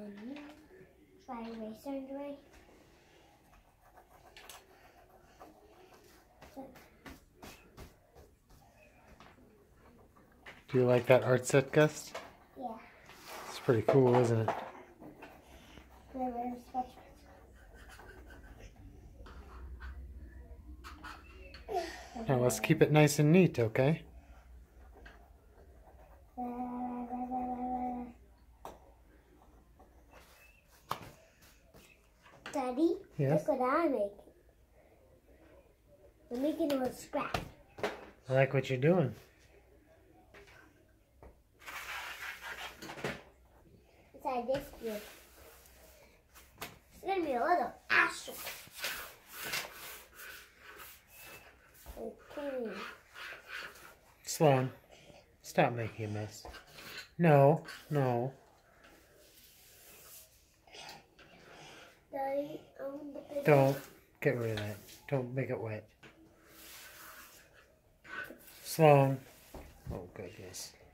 Try eraser anyway. Do you like that art set, Gus? Yeah. It's pretty cool, isn't it? Now let's keep it nice and neat, okay? Daddy, Yes? look what I'm making. I'm making a little scrap. I like what you're doing. Inside this here. It's gonna be a little astronaut. Okay. Sloan, stop making a mess. No, no. Daddy, Don't. Get rid of that. Don't make it wet. Sloan. Oh, goodness.